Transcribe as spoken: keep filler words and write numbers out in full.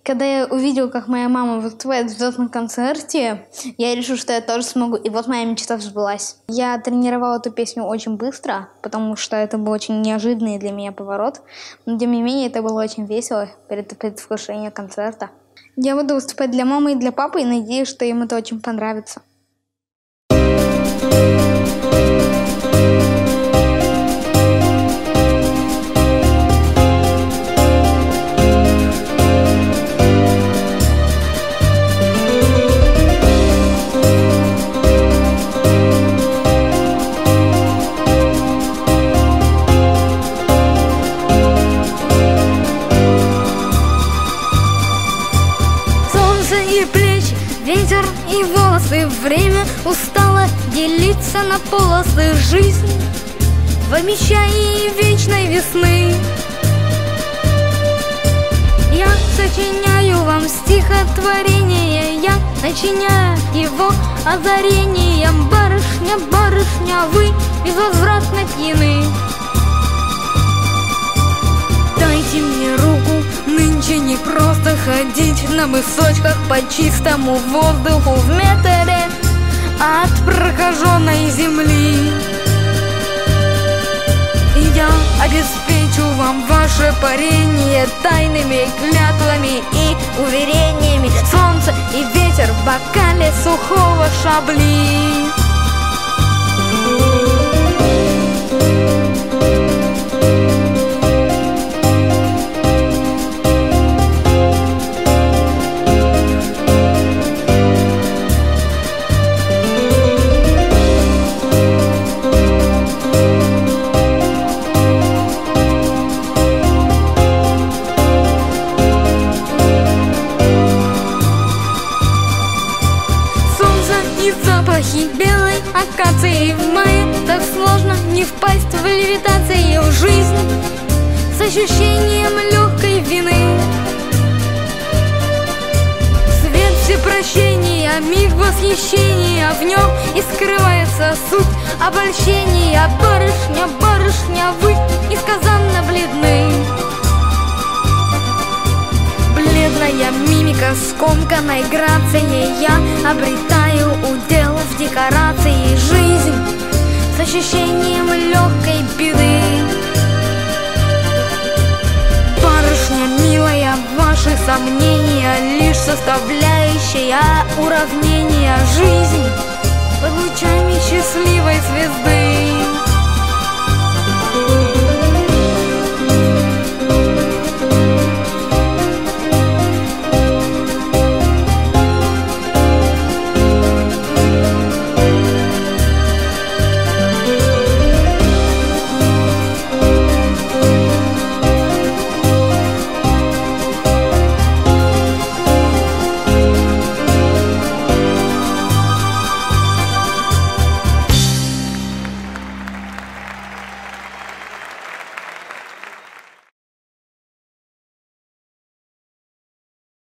Когда я увидел, как моя мама выступает в взлетном концерте, я решил, что я тоже смогу. И вот моя мечта сбылась. Я тренировала эту песню очень быстро, потому что это был очень неожиданный для меня поворот. Но тем не менее, это было очень весело перед предвкушением концерта. Я буду выступать для мамы и для папы, и надеюсь, что им это очень понравится. Ветер и волосы, время устало делиться на полосы. Жизнь в обещании вечной весны. Я сочиняю вам стихотворение, я начиняю его озарением. Барышня, барышня, вы безвозвратно пьяны. Дайте мне руку, нынче не просто ходить на мысочках по чистому воздуху в метре от прокаженной земли. Я обеспечу вам ваше парение тайными клятвами и уверениями. Солнце и ветер в бокале сухого шабли. Запахи белой акации в мае. Так сложно не впасть в левитацию в жизнь с ощущением легкой вины. Свет всепрощения, миг восхищения, в нем и скрывается суть обольщения. Барышня, барышня, вы несказанно бледны. Бледная мимика, скомканной грацией я обретаю удел в декорации. Жизнь с ощущением легкой беды. Барышня милая, ваши сомнения лишь составляющая уравнение. Жизнь под лучами счастливой звезды.